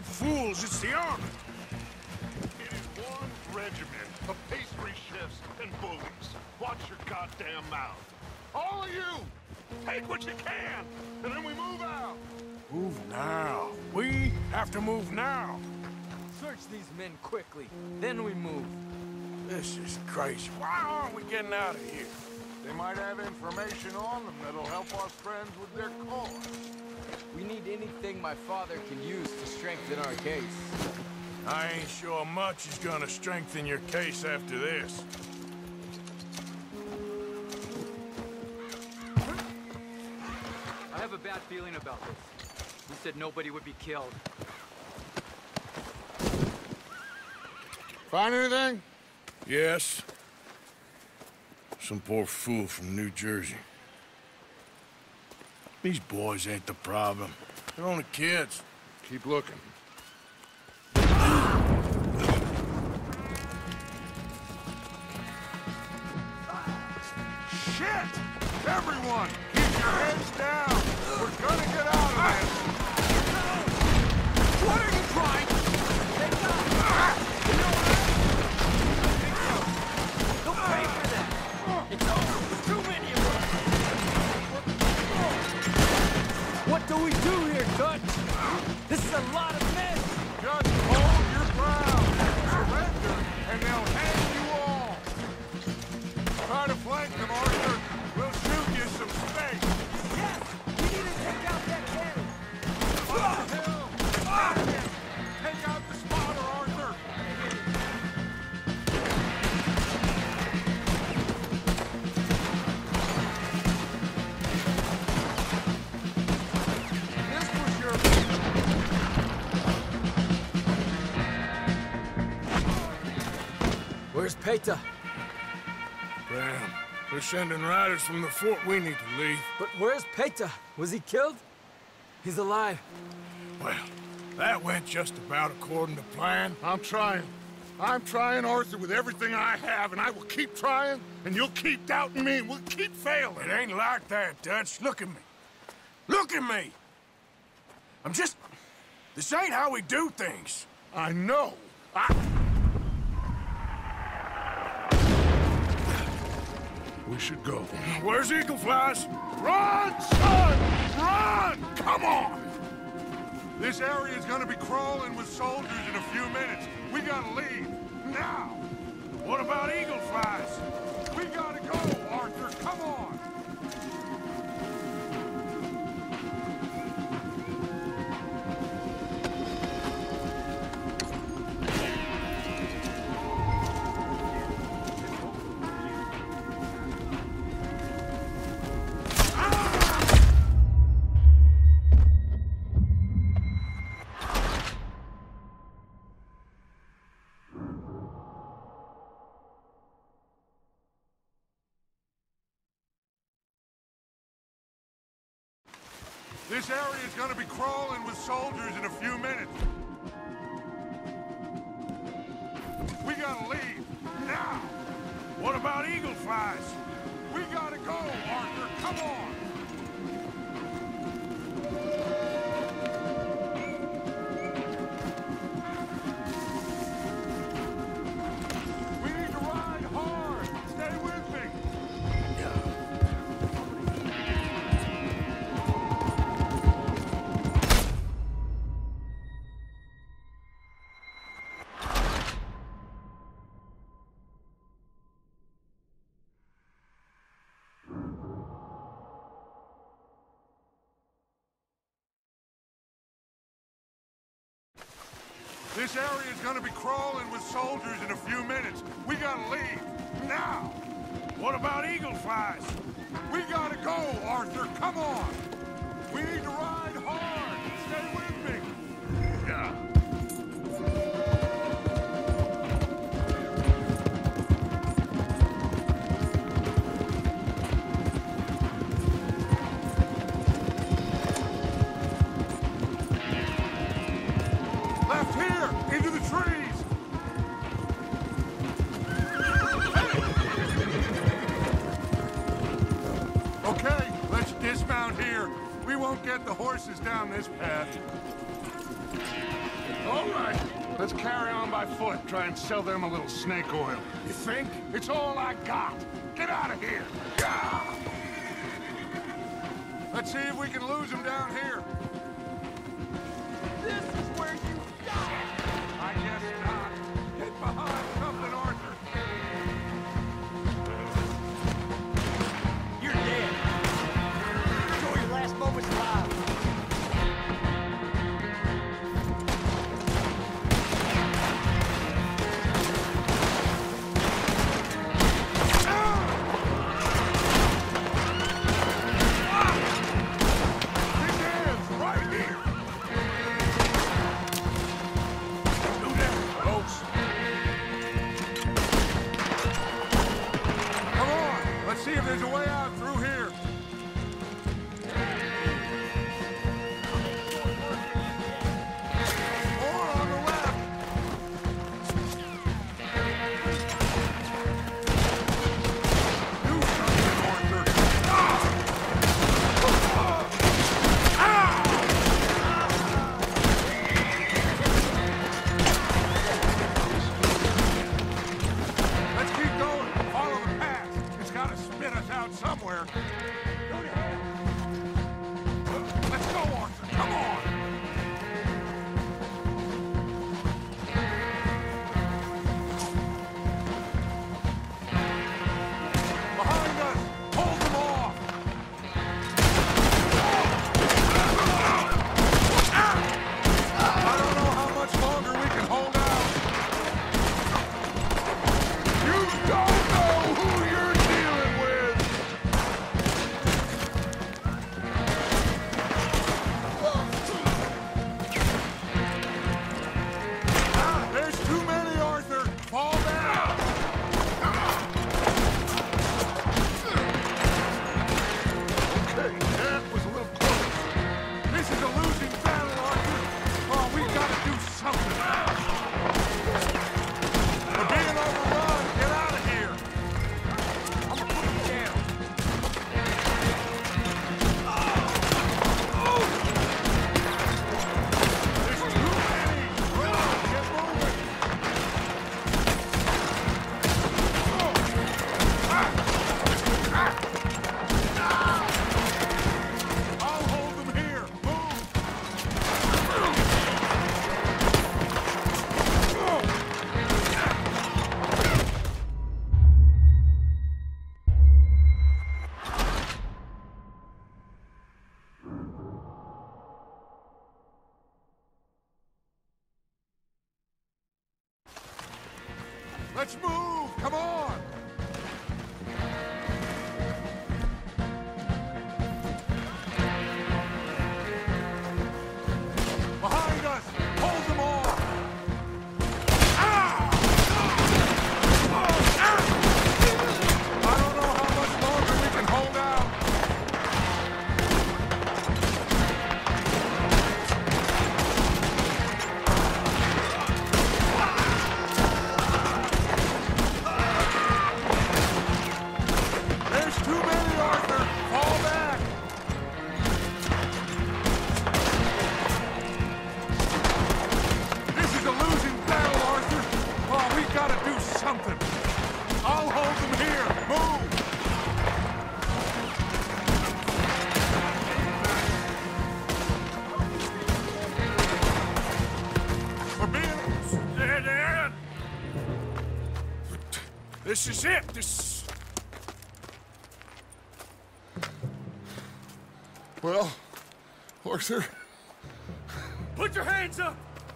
fools, it's the army. It is one regiment of pastry chefs and bullies. Watch your goddamn mouth. All of you, take what you can, and then we move out. Move now. We have to move now. Search these men quickly, then we move. This is crazy. Why aren't we getting out of here? They might have information on them that'll help our friends with their cause. We need anything my father can use to strengthen our case. I ain't sure much is gonna strengthen your case after this. I have a bad feeling about this. You said nobody would be killed. Find anything? Yes. Some poor fool from New Jersey. These boys ain't the problem. They're only kids. Keep looking. Shit! Everyone, keep your heads down! We're gonna get out of this! What are you trying? Don't pay for that! It's over! Too many of us! What do we do here, Dutch? This is a lot of men! Just hold your ground! Surrender, and they'll hang you all! Try to flank them, Arthur! We'll shoot you some space! Yes! We need to take out that cannon! Fire him! Take out the spotter, Arthur! This was your... Where's Peta? Damn. They're sending riders from the fort. We need to leave. But where's Peta? Was he killed? He's alive. Well, that went just about according to plan. I'm trying, Arthur, with everything I have, and I will keep trying, and you'll keep doubting me, and we'll keep failing. It ain't like that, Dutch. Look at me. Look at me! I'm just... This ain't how we do things. I know. We should go. Where's Eagle Flies? Run, son! Run! Come on! This area is gonna be crawling with soldiers in a few minutes. We gotta leave. Now! What about Eagle Flies? We gotta go, Arthur! Come on! This area is gonna be crawling with soldiers in a few minutes. We gotta leave. Now! What about Eagle Flies? We gotta go, Arthur! Come on! We need to ride hard! Stay with me! This area is gonna be crawling with soldiers in a few minutes. We gotta leave. Now! What about Eagle Flies? We gotta go, Arthur! Come on! We need to ride hard! Stay with me! Yeah. Left here! Into the trees! Okay, let's dismount here. We won't get the horses down this path. All right, let's carry on by foot. Try and sell them a little snake oil. You think? It's all I got. Get out of here. Gah! Let's see if we can lose them down here. This is where you die! I guess not. Get behind something, Arthur. You're dead. Enjoy your last moments alive. Big hands right here. Do that close. Come on. Let's see if there's a way out through here. More on the left. Do something, Arthur. Let's keep going. Follow the path. It's got to spit us out somewhere. Go to hell. Let's go, Arthur. Come on. Behind us. Hold them off. I don't know how much longer we can hold out. You don't know who you're dealing with! There's too many, Arthur! Fall down! Okay, that was a little close. This is a losing battle, Arthur! Oh, we gotta do something! We're being overrun! Get out of here! I'm gonna put you down. There's too many! Run! Get moving! I'll hold them here! Move! Let's move! Come on! Behind us! Hold them off! I don't know how much longer we can hold out. There's too many, Arthur! Fall back! This is a losing battle, Arthur! Oh, we gotta do something! I'll hold them here! Move! We're being... Dead end. This is it. This. Well, Arthur... Put your hands up!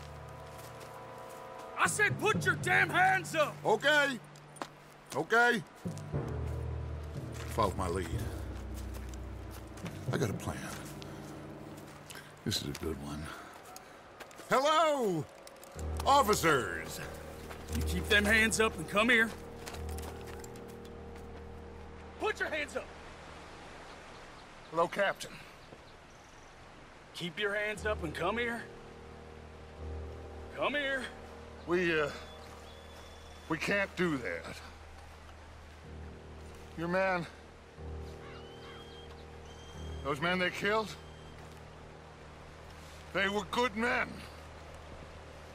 I said put your damn hands up! Okay. Okay. Follow my lead. I got a plan. This is a good one. Hello, officers. You keep them hands up and come here. Put your hands up! Hello, Captain. Keep your hands up and come here. Come here. We can't do that. Your man... Those men they killed? They were good men.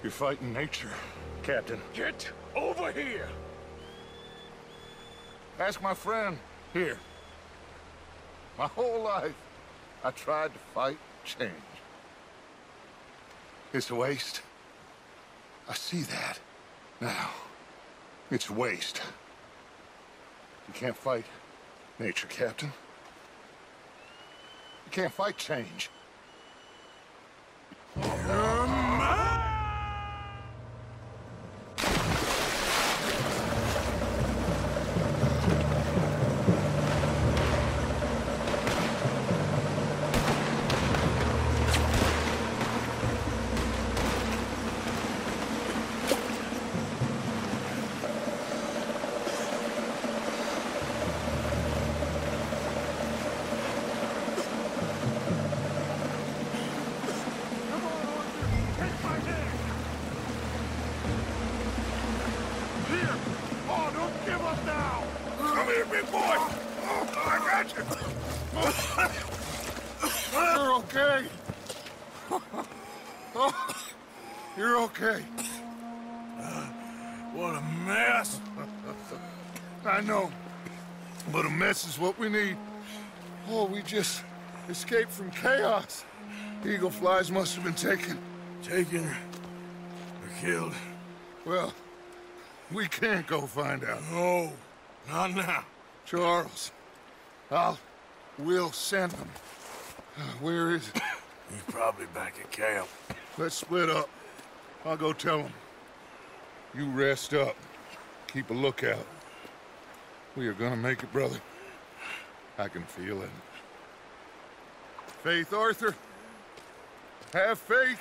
You're fighting nature, Captain. Get over here! Ask my friend here. My whole life, I tried to fight change. It's a waste. I see that now. It's waste. You can't fight nature, Captain. You can't fight change. Come here, big boy! I got you! You're okay. You're okay. What a mess! I know, but a mess is what we need. Oh, we just escaped from chaos. Eagle flies must have been taken. Taken or killed? Well, we can't go find out. No, not now. Charles, we'll send him. Where is it? He's probably back at camp. Let's split up. I'll go tell him. You rest up. Keep a lookout. We are gonna make it, brother. I can feel it. Faith, Arthur. Have faith.